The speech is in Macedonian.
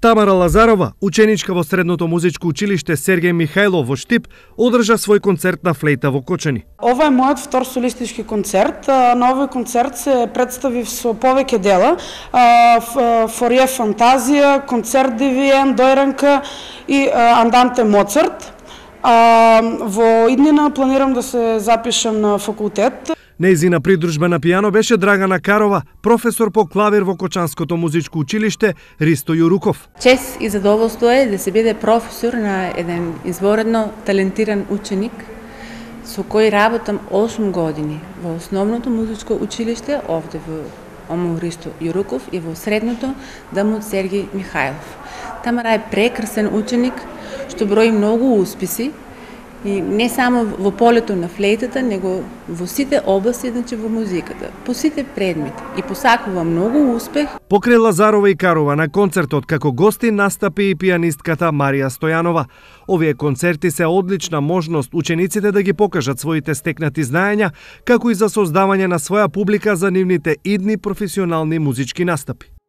Тамара Лазарова, ученичка во средното музичко училиште Сергеј Михајлов во Штип, одржа свој концерт на флейта во Кочани. Ова е мојот втор солистички концерт. На овој концерт се представив со повеќе дела. Форија фантазија, концерт Дивиен, Дојранка и Анданте Моцарт. Во иднина планирам да се запишам на факултет. Нејзина придружба на пијано беше Драгана Карова, професор по клавир во Кочанското музичко училиште Ристо Јуруков. Чест и задоволство е да се биде професор на еден изворедно талентиран ученик со кој работам 8 години во основното музичко училиште овде во ОМУ Ристо Јуруков и во средното ДМУ Сергеј Михајлов. Тамара е прекрасен ученик што брои многу успеси. И не само во полето на флейтата, него во сите области, значи во музиката, по сите предмети и посакува многу успех. Покрај Лазарова и Карова на концертот како гости настапи и пијанистката Марија Стојанова. Овие концерти се одлична можност учениците да ги покажат своите стекнати знаења, како и за создавање на своја публика за нивните идни професионални музички настапи.